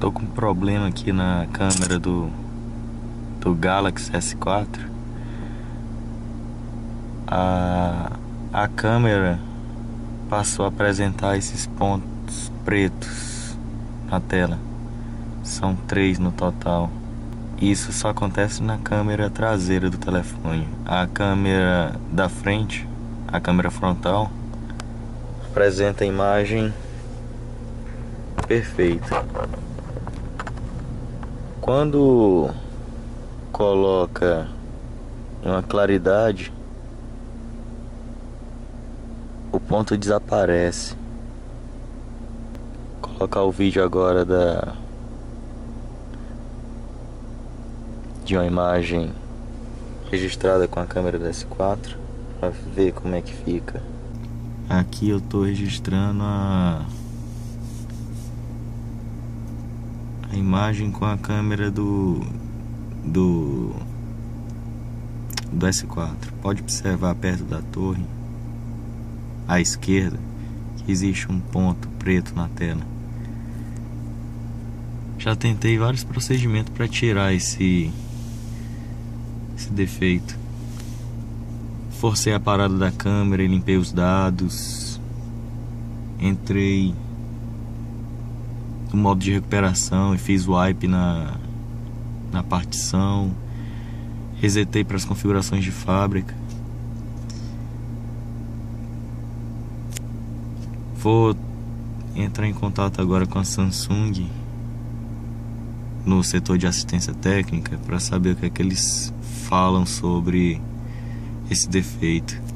Tô com um problema aqui na câmera do Galaxy S4. A câmera passou a apresentar esses pontos pretos na tela. São 3 no total. Isso só acontece na câmera traseira do telefone. A câmera da frente, a câmera frontal, apresenta a imagem perfeita. Quando coloca uma claridade, o ponto desaparece. Vou colocar o vídeo agora de uma imagem registrada com a câmera da S4 para ver como é que fica. Aqui eu tô registrando a imagem com a câmera do S4. Pode observar perto da torre à esquerda que existe um ponto preto na tela. Já tentei vários procedimentos para tirar esse defeito. Forcei a parada da câmera e limpei os dados. Entrei no modo de recuperação e fiz wipe na partição. Resetei para as configurações de fábrica. Vou entrar em contato agora com a Samsung no setor de assistência técnica para saber o que é que eles falam sobre esse defeito.